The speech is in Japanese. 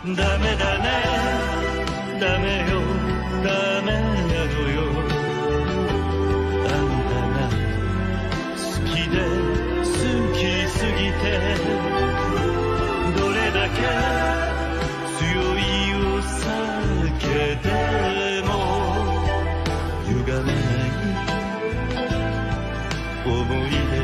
ダメだねダメよダメなのよあんたが好きで好きすぎてどれだけ強いお酒でも歪めない思い出